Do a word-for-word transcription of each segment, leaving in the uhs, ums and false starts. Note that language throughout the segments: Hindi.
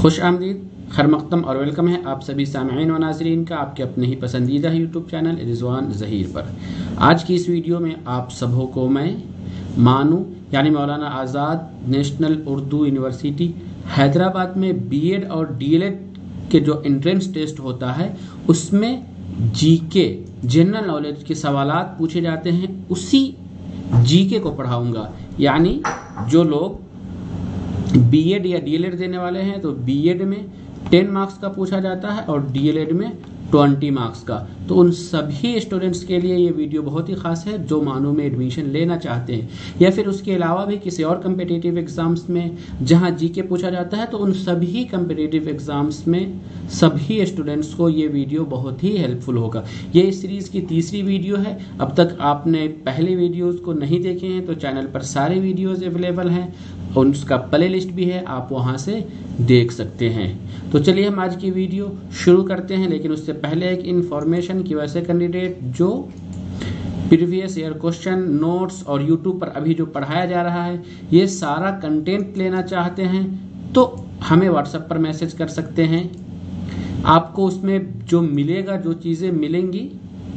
खुश आमदीद, खैर मक़दम और वेलकम है आप सभी सामईन व नाज़रीन का आपके अपने ही पसंदीदा यूट्यूब चैनल रिज़वान ज़हीर पर। आज की इस वीडियो में आप सबों को मैं मानू यानी मौलाना आज़ाद नेशनल उर्दू यूनिवर्सिटी हैदराबाद में बीएड और डीएलएड के जो एंट्रेंस टेस्ट होता है उसमें जीके जनरल नॉलेज के सवालात पूछे जाते हैं, उसी जीके को पढ़ाऊंगा। यानी जो लोग बीएड या डीएलएड देने वाले हैं तो बीएड में टेन मार्क्स का पूछा जाता है और डीएलएड में ट्वेंटी मार्क्स का। तो उन सभी स्टूडेंट्स के लिए ये वीडियो बहुत ही खास है जो मानू में एडमिशन लेना चाहते हैं या फिर उसके अलावा भी किसी और कम्पिटिटिव एग्जाम्स में जहां जीके पूछा जाता है, तो उन सभी कम्पिटिटिव एग्जाम्स में सभी स्टूडेंट्स को ये वीडियो बहुत ही हेल्पफुल होगा। ये इस सीरीज़ की तीसरी वीडियो है। अब तक आपने पहले वीडियोज़ को नहीं देखे हैं तो चैनल पर सारे वीडियोज़ अवेलेबल हैं और उसका प्ले लिस्ट भी है, आप वहाँ से देख सकते हैं। तो चलिए हम आज की वीडियो शुरू करते हैं, लेकिन उससे पहले एक इन्फॉर्मेशन की वैसे कैंडिडेट जो प्रीवियस ईयर क्वेश्चन नोट्स और यूट्यूब पर अभी जो पढ़ाया जा रहा है ये सारा कंटेंट लेना चाहते हैं तो हमें व्हाट्सएप पर मैसेज कर सकते हैं। आपको उसमें जो मिलेगा, जो चीज़ें मिलेंगी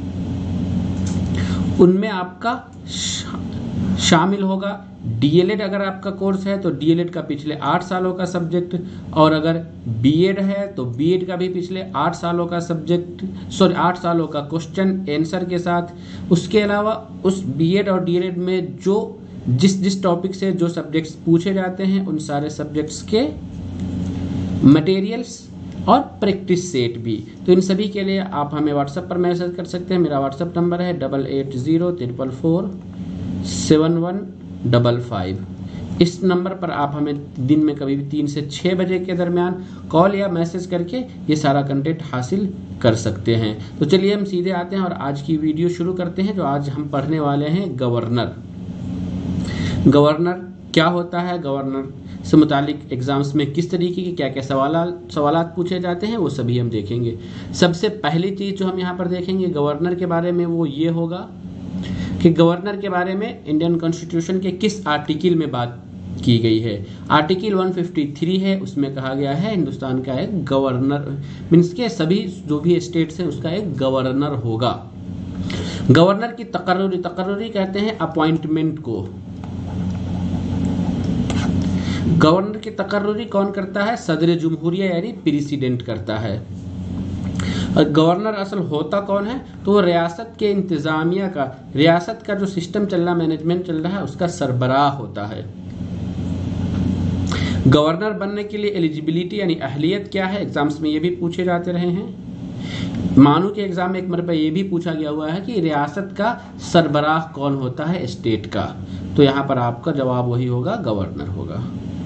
उनमें आपका शामिल होगा डीएलएड। अगर आपका कोर्स है तो डीएलएड का पिछले आठ सालों का सब्जेक्ट, और अगर बीएड है तो बीएड का भी पिछले आठ सालों का सब्जेक्ट सॉरी आठ सालों का क्वेश्चन आंसर के साथ। उसके अलावा उस बीएड और डीएलएड में जो जिस जिस टॉपिक से जो सब्जेक्ट्स पूछे जाते हैं उन सारे सब्जेक्ट्स के मटेरियल्स और प्रैक्टिस सेट भी। तो इन सभी के लिए आप हमें व्हाट्सएप पर मैसेज कर सकते हैं। मेरा व्हाट्सएप नंबर है double eight zero triple four seven one double five. इस नंबर पर आप हमें दिन में कभी भी तीन से छः बजे के दरमियान कॉल या मैसेज करके ये सारा कंटेंट हासिल कर सकते हैं। तो चलिए हम सीधे आते हैं और आज की वीडियो शुरू करते हैं। जो आज हम पढ़ने वाले हैं गवर्नर। गवर्नर क्या होता है, गवर्नर से मुतालिक एग्जाम्स में किस तरीके के क्या क्या सवाल सवालात पूछे जाते हैं वो सभी हम देखेंगे। सबसे पहली चीज़ जो हम यहाँ पर देखेंगे गवर्नर के बारे में वो ये होगा कि गवर्नर के बारे में इंडियन कॉन्स्टिट्यूशन के किस आर्टिकल में बात की गई है। आर्टिकल एक सौ तिरेपन है, उसमें कहा गया है हिंदुस्तान का एक गवर्नर मीन्स के सभी जो भी स्टेट्स हैं उसका एक गवर्नर होगा। गवर्नर की तकर्रुरी तकर्रुरी कहते हैं अपॉइंटमेंट को। गवर्नर की तकर्रुरी कौन करता है? सदर जमहूरिया यानी प्रेसिडेंट करता है। और गवर्नर असल होता कौन है? तो वो रियासत के इंतजामिया का, रियासत का जो सिस्टम चल रहा, मैनेजमेंट चल रहा है उसका सरबराह होता है। गवर्नर बनने के लिए एलिजिबिलिटी यानी अहलियत क्या है, एग्जाम्स में ये भी पूछे जाते रहे हैं। मानू के एग्जाम में एक मरतबा ये भी पूछा गया हुआ है कि रियासत का सरबराह कौन होता है स्टेट का, तो यहाँ पर आपका जवाब वही होगा, गवर्नर होगा।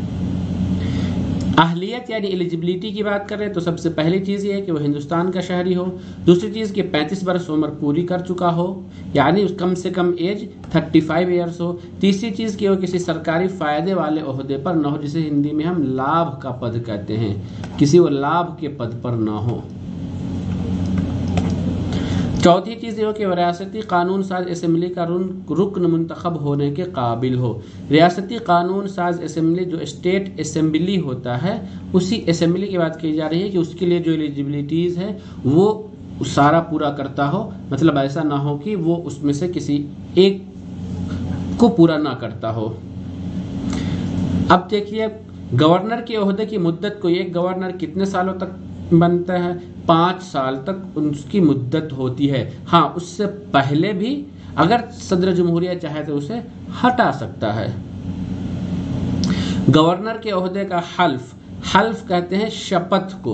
अहलियत यानी एलिजिबिलिटी की बात करें तो सबसे पहली चीज़ ये है कि वो हिंदुस्तान का शहरी हो। दूसरी चीज़ कि पैंतीस बरस उम्र पूरी कर चुका हो यानी कम से कम एज पैंतीस ईयर्स हो। तीसरी चीज़ कि वो किसी सरकारी फ़ायदे वाले ओहदे पर न हो, जिसे हिंदी में हम लाभ का पद कहते हैं, किसी वो लाभ के पद पर न हो। चौथी चीज़ ये हो कि रियासती कानून साज असम्बली का रुकन मुंतखब होने के काबिल हो। रियासती कानून साज असम्बली जो स्टेट असम्बली होता है उसी असम्बली की बात की जा रही है कि उसके लिए जो एलिजिबिलिटीज़ है वो सारा पूरा करता हो। मतलब ऐसा ना हो कि वो उसमें से किसी एक को पूरा ना करता हो। अब देखिए गवर्नर के ओहदे की मुद्दत को, एक गवर्नर कितने सालों तक बनता है? पाँच साल तक उसकी मुद्दत होती है। हाँ, उससे पहले भी अगर सदर जमहूरिया चाहे तो उसे हटा सकता है। गवर्नर के ओहदे का हल्फ, हल्फ कहते हैं शपथ को,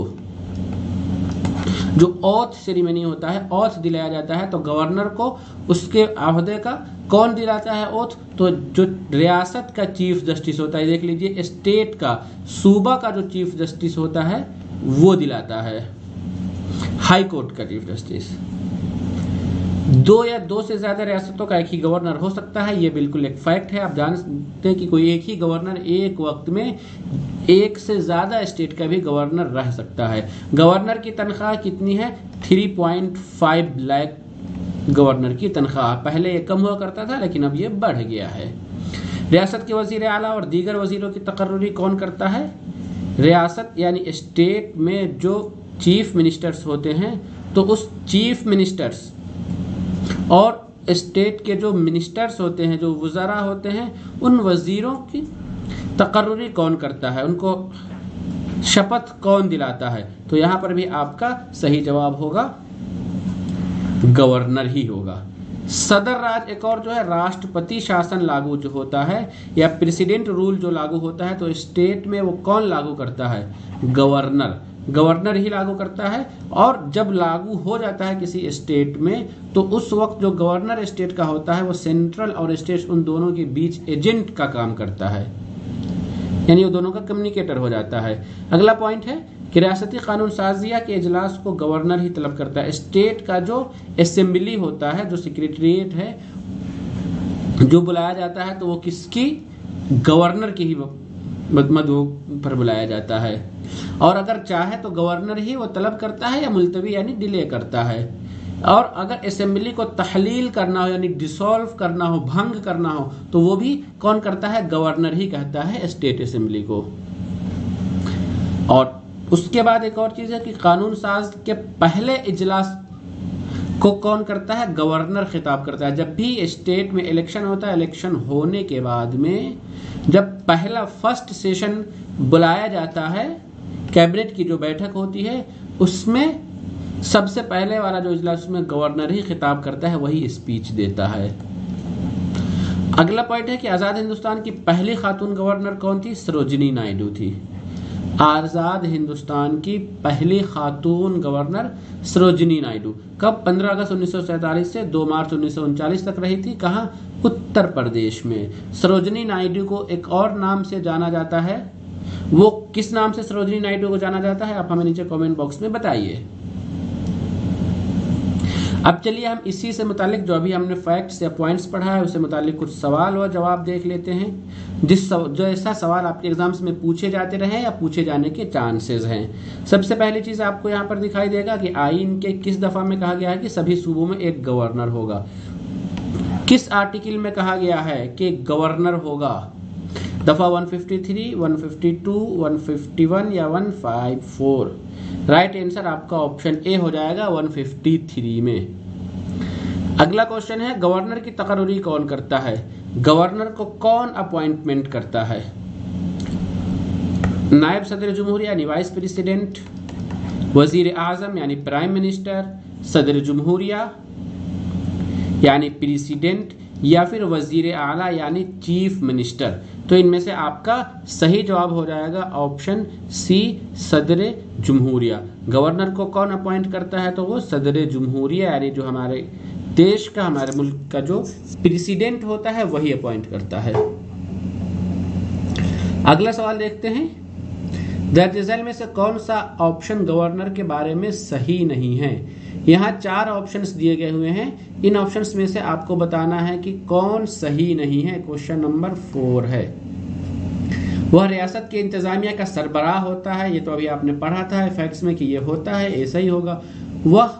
जो ओथ सेरेमनी होता है, ओथ दिलाया जाता है। तो गवर्नर को उसके ओहदे का कौन दिलाता है ओथ? तो जो रियासत का चीफ जस्टिस होता है, देख लीजिए स्टेट का, सूबा का जो चीफ जस्टिस होता है वो दिलाता है, हाई कोर्ट का चीफ जस्टिस। दो या दो से ज्यादा रियासतों का एक ही गवर्नर हो सकता है, ये बिल्कुल एक फैक्ट है। आप जानते हैं कि कोई एक ही गवर्नर एक वक्त में एक से ज्यादा स्टेट का भी गवर्नर रह सकता है। गवर्नर की तनख्वाह कितनी है? तीन पॉइंट पाँच लाख गवर्नर की तनख्वाह। पहले ये कम हुआ करता था लेकिन अब ये बढ़ गया है। रियासत के वजीर आला और दीगर वजीरों की तकर्रुरी कौन करता है? रियासत यानी स्टेट में जो चीफ मिनिस्टर्स होते हैं, तो उस चीफ मिनिस्टर्स और स्टेट के जो मिनिस्टर्स होते हैं, जो वज़रा होते हैं, उन वज़ीरों की तकर्रुरी कौन करता है, उनको शपथ कौन दिलाता है? तो यहाँ पर भी आपका सही जवाब होगा गवर्नर ही होगा। सदर राज एक और जो है राष्ट्रपति शासन लागू जो होता है या प्रेसिडेंट रूल जो लागू होता है, तो स्टेट में वो कौन लागू करता है? गवर्नर। गवर्नर ही लागू करता है। और जब लागू हो जाता है किसी स्टेट में, तो उस वक्त जो गवर्नर स्टेट का होता है वो सेंट्रल और स्टेट उन दोनों के बीच एजेंट का काम करता है, यानी वो दोनों का कम्युनिकेटर हो जाता है। अगला पॉइंट है कि रियासती कानून साजिया के इजलास को गवर्नर ही तलब करता है। स्टेट का जो असेंबली होता है, जो सेक्रेटरीट है, जो बुलाया जाता है, तो वो किसकी? गवर्नर की ही मदऊ पर बुलाया जाता है। और अगर चाहे तो गवर्नर ही वो तलब करता है या मुलतवी यानी डिले करता है। और अगर असेंबली को तहलील करना हो यानी डिसॉल्व करना हो, भंग करना हो, तो वो भी कौन करता है? गवर्नर ही कहता है स्टेट असेंबली को। और उसके बाद एक और चीज है कि कानून साज के पहले इजलास को कौन करता है? गवर्नर खिताब करता है। जब भी स्टेट में इलेक्शन होता है, इलेक्शन होने के बाद में जब पहला फर्स्ट सेशन बुलाया जाता है, कैबिनेट की जो बैठक होती है, उसमें सबसे पहले वाला जो इजलास में गवर्नर ही खिताब करता है, वही स्पीच देता है। अगला पॉइंट है कि आज़ाद हिंदुस्तान की पहली खातून गवर्नर कौन थी? सरोजिनी नायडू थी। आज़ाद हिंदुस्तान की पहली खातून गवर्नर सरोजिनी नायडू कब? पंद्रह अगस्त उन्नीस सौ सैंतालीस से दो मार्च उन्नीस सौ उनचालीस तक रही थी। कहाँ? उत्तर प्रदेश में। सरोजिनी नायडू को एक और नाम से जाना जाता है, वो किस नाम से सरोजिनी नायडू को जाना जाता है? आप हमें नीचे कमेंट बॉक्स में बताइए। अब चलिए हम इसी से मुतालिक जो अभी हमने फैक्ट्स या पॉइंट्स पढ़ा है, उससे मुतालिक कुछ सवाल और जवाब देख लेते हैं, जिस सव, जो ऐसा सवाल आपके एग्जाम्स में पूछे जाते रहे या पूछे जाने के चांसेस हैं। सबसे पहली चीज़ आपको यहाँ पर दिखाई देगा कि आईन के किस दफ़ा में कहा गया है कि सभी सूबों में एक गवर्नर होगा। किस आर्टिकल में कहा गया है कि गवर्नर होगा? दफ़ा एक सौ तिरेपन, एक सौ बावन, एक सौ इक्यावन या एक सौ चौवन? राइट आंसर आपका ऑप्शन ए हो जाएगा एक सौ तिरेपन में। अगला क्वेश्चन है गवर्नर की तकर्रुरी कौन करता है? गवर्नर को कौन अपॉइंटमेंट करता है? नायब सदर जमहूरिया यानी वाइस प्रेसिडेंट, वजीर आजम यानी प्राइम मिनिस्टर, सदर जमहूरिया यानी प्रेसिडेंट, या फिर वजीर आला यानी चीफ मिनिस्टर? तो इनमें से आपका सही जवाब हो जाएगा ऑप्शन सी, सदर जमहूरिया। गवर्नर को कौन अपॉइंट करता है? तो वो सदर जमहूरिया यानी जो हमारे देश का, हमारे मुल्क का जो प्रेसिडेंट होता है वही अपॉइंट करता है। अगला सवाल देखते हैं, दर्ज में से कौन सा ऑप्शन गवर्नर के बारे में सही नहीं है? यहाँ चार ऑप्शंस दिए गए हुए हैं, इन ऑप्शंस में से आपको बताना है कि कौन सही नहीं है। क्वेश्चन नंबर फोर है, वह रियासत के इंतजामिया का सरबराह होता है। ये तो अभी आपने पढ़ा था फैक्ट्स में कि ये होता है, ऐसा ही होगा। वह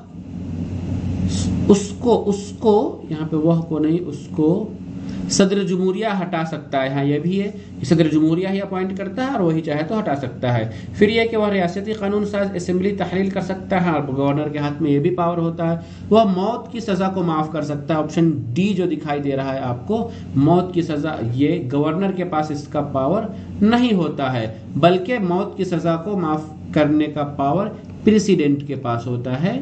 उसको उसको यहाँ पे वह को नहीं, उसको सदर जमहूरिया हटा सकता है। हाँ, ये भी है कि सदर जमहूरिया ही अपॉइंट करता है और वही चाहे तो हटा सकता है। फिर यह कि वह रियासती कानून साज असेंबली तहलील कर सकता है और गवर्नर के हाथ में ये भी पावर होता है। वह मौत की सज़ा को माफ़ कर सकता है। ऑप्शन डी जो दिखाई दे रहा है आपको, मौत की सज़ा, ये गवर्नर के पास इसका पावर नहीं होता है, बल्कि मौत की सज़ा को माफ़ करने का पावर प्रेसिडेंट के पास होता है।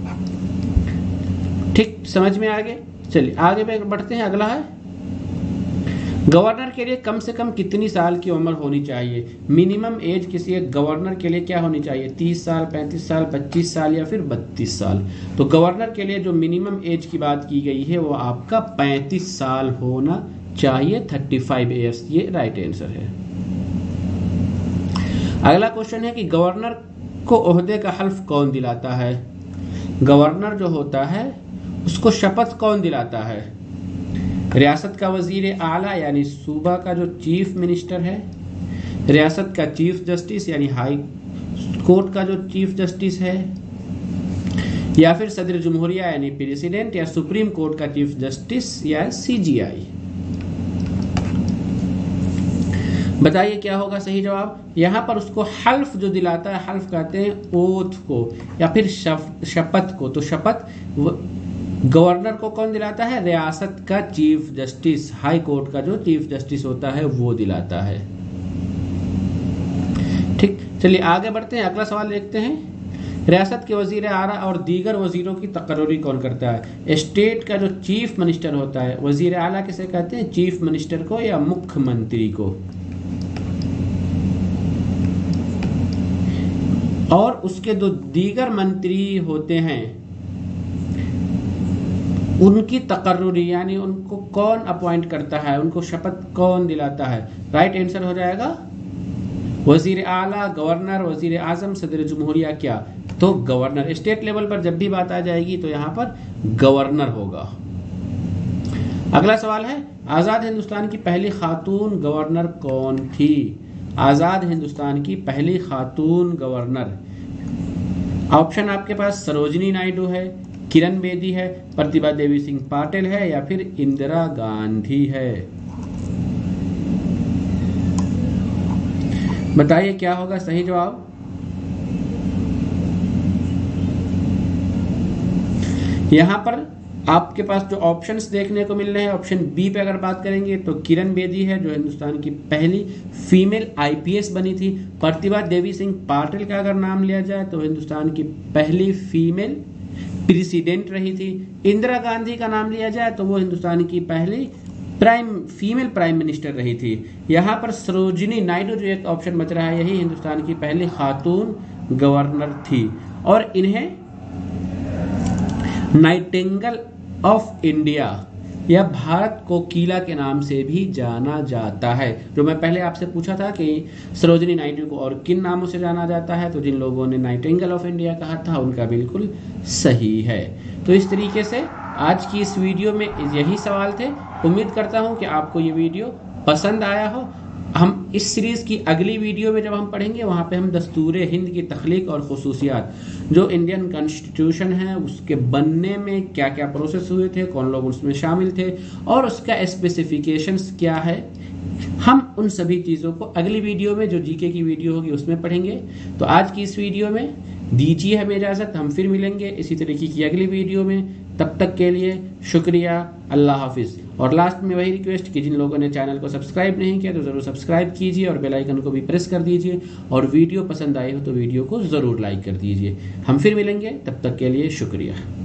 ठीक, समझ में आ गए? चलिए आगे बढ़ते हैं। अगला है, गवर्नर के लिए कम से कम कितनी साल की उम्र होनी चाहिए? मिनिमम एज किसी एक गवर्नर के लिए क्या होनी चाहिए? तीस साल, पैंतीस साल, पच्चीस साल या फिर बत्तीस साल? तो गवर्नर के लिए जो मिनिमम एज की बात की गई है वो आपका पैंतीस साल होना चाहिए, पैंतीस इयर्स, ये राइट आंसर है। अगला क्वेश्चन है कि गवर्नर को ओहदे का हल्फ कौन दिलाता है? गवर्नर जो होता है उसको शपथ कौन दिलाता है? रियासत का वजीर आला यानी सूबा का जो चीफ मिनिस्टर है, रियासत का चीफ जस्टिस यानी हाई कोर्ट का जो चीफ जस्टिस है, या फिर सदर जमहूरिया यानी प्रेसिडेंट, या सुप्रीम कोर्ट का चीफ जस्टिस या सीजीआई? बताइए क्या होगा सही जवाब। यहाँ पर उसको हल्फ जो दिलाता है, हल्फ कहते हैं ओथ को या फिर शपथ को। तो शपथ गवर्नर को कौन दिलाता है? रियासत का चीफ जस्टिस, हाई कोर्ट का जो चीफ जस्टिस होता है वो दिलाता है। ठीक, चलिए आगे बढ़ते हैं, अगला सवाल देखते हैं। रियासत के वजीर आला और दीगर वजीरों की तकर्री कौन करता है? स्टेट का जो चीफ मिनिस्टर होता है, वजीर आला किसे कहते हैं? चीफ मिनिस्टर को या मुख्यमंत्री को। और उसके जो दीगर मंत्री होते हैं उनकी तकर्री यानी उनको कौन अपॉइंट करता है, उनको शपथ कौन दिलाता है? राइट आंसर हो जाएगा वजीर आला, गवर्नर, वजीर आजम, सदर जमहूरिया। क्या? तो गवर्नर। स्टेट लेवल पर जब भी बात आ जाएगी तो यहाँ पर गवर्नर होगा। अगला सवाल है, आजाद हिंदुस्तान की पहली खातून गवर्नर कौन थी? आजाद हिंदुस्तान की पहली खातून गवर्नर। ऑप्शन आपके पास सरोजिनी नायडू है, किरण बेदी है, प्रतिभा देवी सिंह पाटिल है या फिर इंदिरा गांधी है। बताइए क्या होगा सही जवाब। यहां पर आपके पास जो ऑप्शंस देखने को मिल रहे हैं, ऑप्शन बी पे अगर बात करेंगे तो किरण बेदी है जो हिंदुस्तान की पहली फीमेल आईपीएस बनी थी। प्रतिभा देवी सिंह पाटिल का अगर नाम लिया जाए तो हिंदुस्तान की पहली फीमेल प्रेसिडेंट रही थी। इंदिरा गांधी का नाम लिया जाए तो वो हिंदुस्तान की पहली प्राइम फीमेल प्राइम मिनिस्टर रही थी। यहाँ पर सरोजिनी नायडू जो एक ऑप्शन बच रहा है, यही हिंदुस्तान की पहली खातून गवर्नर थी और इन्हें नाइटिंगेल ऑफ इंडिया या भारत कोकिला के नाम से भी जाना जाता है। जो मैं पहले आपसे पूछा था कि सरोजिनी नायडू को और किन नामों से जाना जाता है, तो जिन लोगों ने नाइटिंगेल ऑफ इंडिया कहा था उनका बिल्कुल सही है। तो इस तरीके से आज की इस वीडियो में यही सवाल थे। उम्मीद करता हूं कि आपको ये वीडियो पसंद आया हो। हम इस सीरीज की अगली वीडियो में जब हम पढ़ेंगे वहां पे हम दस्तूरे हिंद की तख्लीक और खुसूसियात, जो इंडियन कॉन्स्टिट्यूशन है उसके बनने में क्या क्या प्रोसेस हुए थे, कौन लोग उसमें शामिल थे और उसका स्पेसिफिकेशंस क्या है, हम उन सभी चीज़ों को अगली वीडियो में जो जीके की वीडियो होगी उसमें पढ़ेंगे। तो आज की इस वीडियो में दीजिए हमें इजाज़त, हम फिर मिलेंगे इसी तरीके की अगली वीडियो में। तब तक के लिए शुक्रिया, अल्लाह हाफिज़। और लास्ट में वही रिक्वेस्ट कि जिन लोगों ने चैनल को सब्सक्राइब नहीं किया तो ज़रूर सब्सक्राइब कीजिए और बेल आइकन को भी प्रेस कर दीजिए और वीडियो पसंद आई हो तो वीडियो को ज़रूर लाइक कर दीजिए। हम फिर मिलेंगे, तब तक के लिए शुक्रिया।